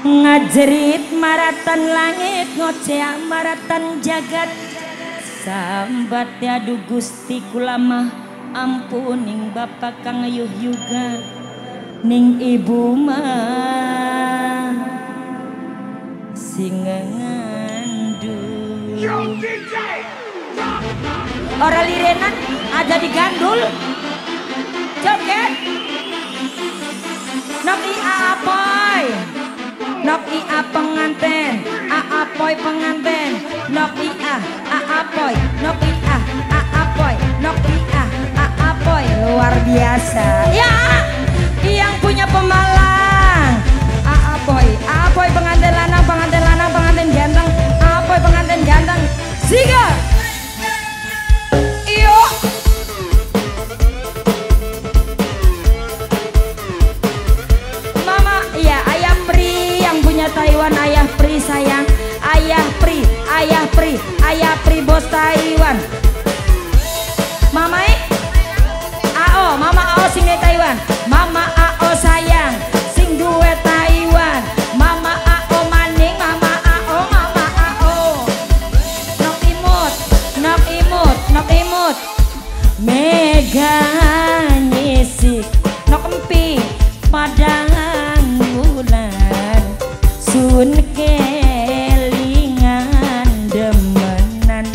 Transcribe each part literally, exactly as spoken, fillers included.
ngajerit maratan langit ngocea maratan jagat sambat adu Gusti kulamah ampuning bapak kang ayuh juga ning ibu mah sing ngandung ora lirenan aja digandul joget nok i apoy nok i a penganten a apoy penganten nok i a a apoy nok i a a apoy nok i a a apoy luar biasa ya yang punya pemalang a apoy a apoy penganten lanang penganten lanang penganten ganteng a apoy penganten ganteng siga iyo mama iya ayah Pri yang punya Taiwan ayah Pri sayang ayah Pri ayah Pri ayah Pri bos Taiwan mama eh Ao mama Ao sing di Taiwan mama Ao sayang sing duwe Taiwan mama Ao maning mama Ao mama Ao nok imut nok imut nok imut mega nyisik nok empi padang bulan sun kelingan demenan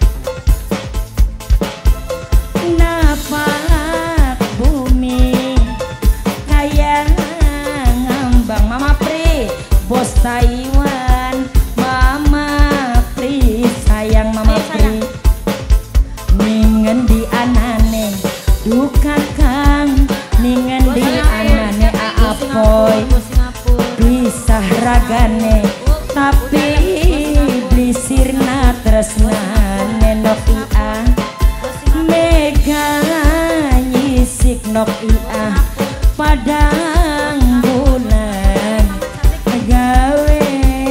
napak bumi kayak ngambang mama Pri bos Taiwan mama Pri sayang mama Pri ningen di anane duka kang ningen di anane aapoy pisah ragane tapi blisirna tresnane nok ia mega nyisik nok ia padang bulan gawe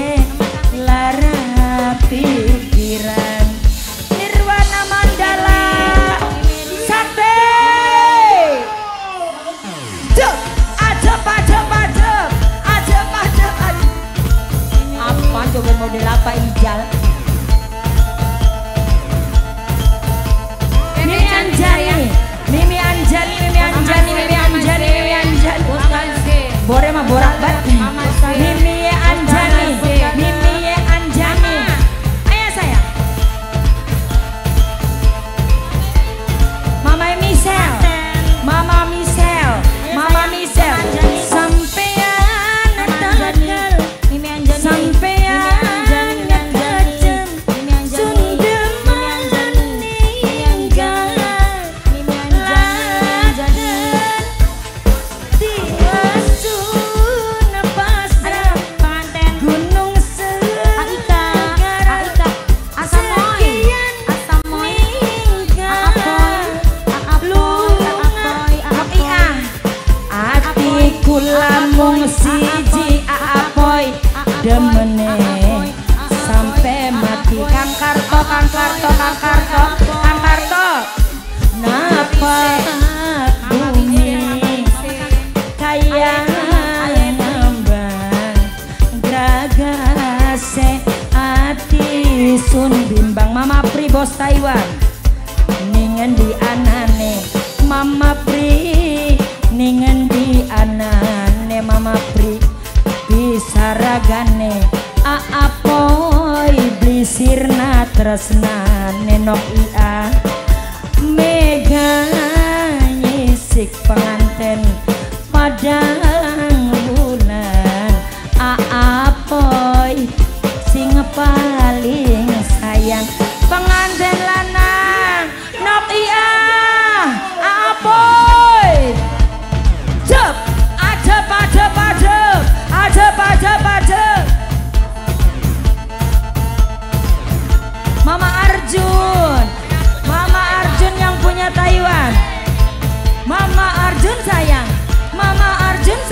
lara pikiran nirwana mandala sate Jep, ajep ajep ajep ajep ajep ajep apa coba model apa ijal Mimi Anjani Mimi Anjani Mimi Anjani Mimi Anjani Mimi Anjani bore mah borak bat Mimi Anjani Mimi Anjani ayo sayang Mama Michelle Mama Michelle Mama Michelle sampean tanggal sampean kejem sundeman ninggal tiasun pasrah gunung segar sekian ninggal lunga iang atiku lamun siji aapoy demene sampai mati Kang Karto Kang Karto Kang Karto Kang Karto napa bumi kayak ngambang gragase ati sun bimbang mama Pri bos Taiwan ningen di anane mama Pri ningen di anane mama Pri bisa ragane aapoy blisirna tresnane nok ia mega nyisik penganten padang bulan aapoy sing paling sayang penganten lanang nok ia aapoy jep ajep ajep ajep ajep ajep ajep Mama Arjun Mama Arjun yang punya Taiwan Mama Arjun sayang Mama Arjun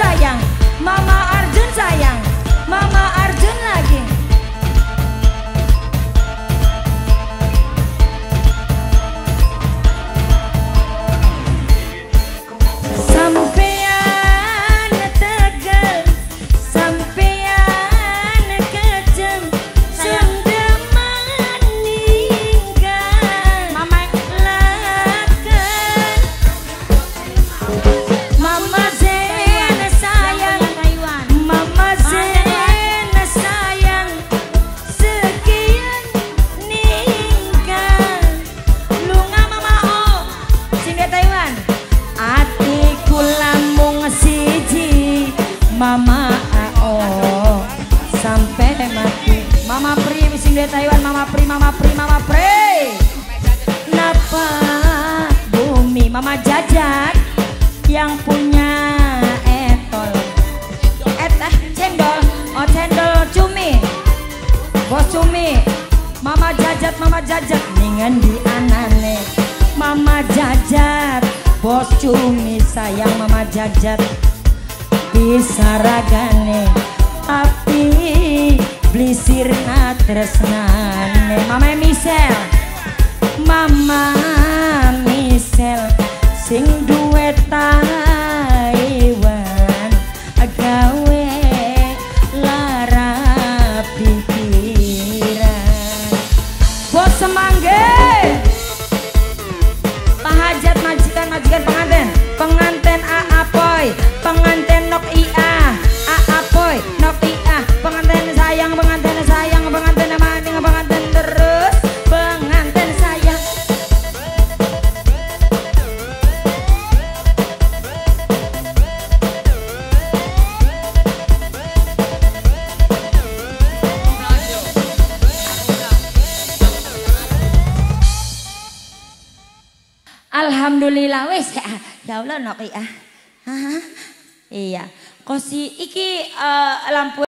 Mama oh sampai mati. Mama Pri sing dari Taiwan. Mama Pri, Mama Pri, Mama Pri. Napa bumi Mama Jajat yang punya etol. Et eh cendol, oh cendol cumi. Bos cumi. Mama Jajat, Mama Jajat ningan di anane. Mama Jajat, bos cumi sayang Mama Jajat. Bisa ragane tapi blisirna tresnane. Mama Michelle, Mama Michelle sing duwe Taiwan gawe lara pikiran. Bos Semangge, Hajat majikan majikan pengantin pengantin A A Poy pengantin Nok I A A A Poy Nok I A pengantin sayang pengantin sayang pengantin maning pengantin terus pengantin sayang. Alhamdulillah wes ya, ya Allah Nok I A. Iya, kosi iki uh, lampu